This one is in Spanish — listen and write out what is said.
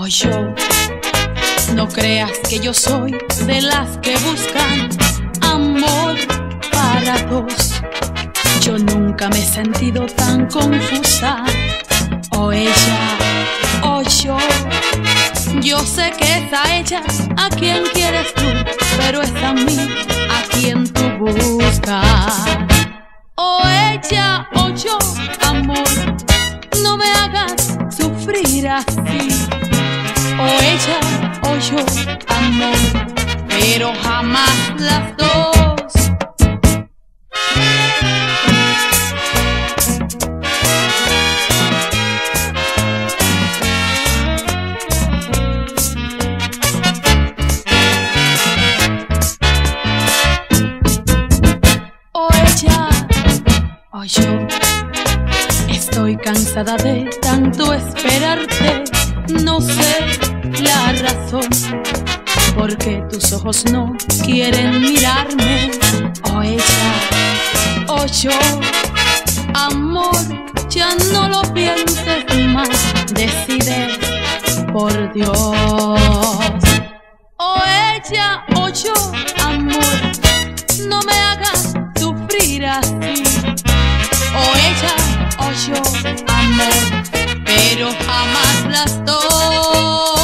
o yo. No creas que yo soy de las que buscan amor para dos. Yo nunca me he sentido tan confusa, o ella o yo. Yo sé que es a ella a quien quieres tú, pero es a mí a quien tú buscas. O ella o yo, amor, no me hagas sufrir así. O ella o yo, amor, pero jamás las dos. O ella o yo. Estoy cansada de tanto esperarte. No sé la razón, porque tus ojos no quieren mirarme. O ella o yo, amor, ya no lo pienses más, decide por Dios. O ella o yo, amor, no me hagas sufrir así. O ella o yo, amor, pero jamás las dos.